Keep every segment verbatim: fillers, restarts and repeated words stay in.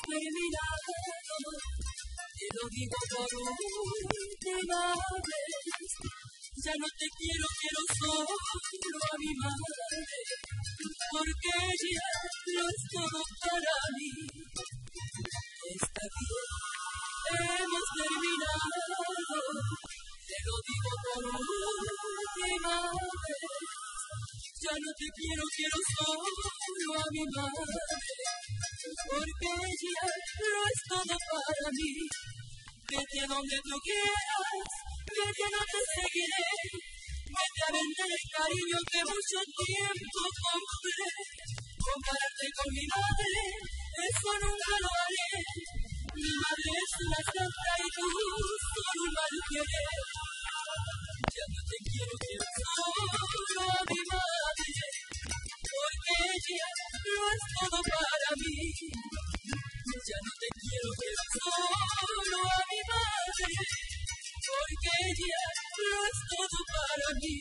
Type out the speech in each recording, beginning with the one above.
terminado, te lo digo por última vez. Ya no te quiero, quiero solo a mi madre, porque ella lo es todo para mí. Está bien, hemos terminado, te lo digo por última vez. Ya no te quiero, quiero solo a mi madre, porque ella lo es todo para mí. Vete a donde tú quieras, vete, no te seguiré. Vete a vender el cariño que mucho tiempo compré. Compararte con mi madre, eso nunca lo haré. Mi madre es una santa y tú solo un mal querer. Ya no te quiero, quiero solo a mi madre, porque ella lo es todo para mí. Ya no te quiero, quiero solo a mi madre, porque ella lo es todo para mí.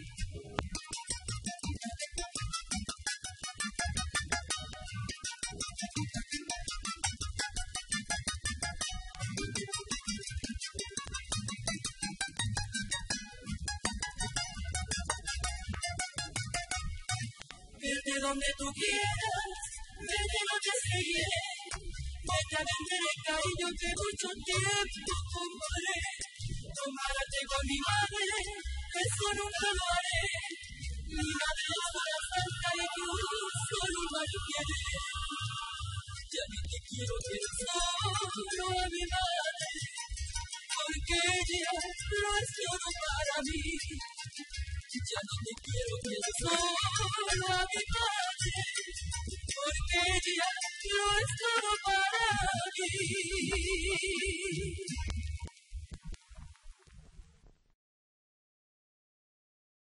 Vete donde tú quieras, vete, no te seguiré. Vete a vender el cariño que mucho tiempo compré. Compárate con mi madre, eso nunca lo haré. Mi madre es una santa y tú solo un mal querer. Ya no te quiero, quiero solo a mi madre, porque ella lo es todo para mí. Ya no te quiero, quiero solo a mi madre,